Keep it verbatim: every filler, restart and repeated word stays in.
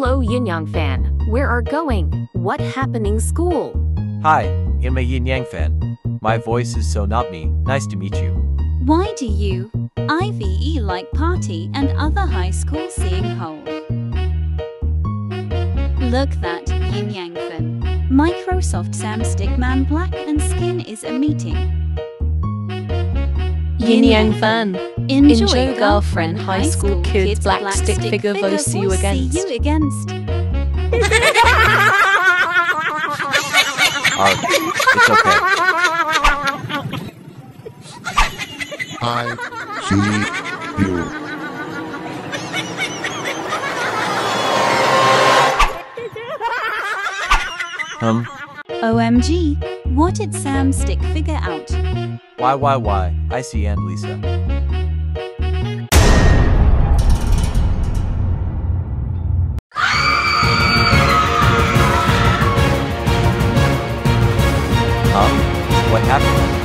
Hello YinYangFan, where are going? What happening school? Hi, I'm a YinYangFan. My voice is so not me. Nice to meet you. Why do you, I V E like party and other high school seeing hole? Look that, YinYangFan. Microsoft Sam Stickman Black and Skin is a meeting. YinYangFan. Enjoy, Enjoy girlfriend, high school kids, black stick figure, voice see you against. See you against. Alright, it's okay. I see you. Um, O M G, what did Sam stick figure out? why, why, why? I see and Lisa. Huh? What happened?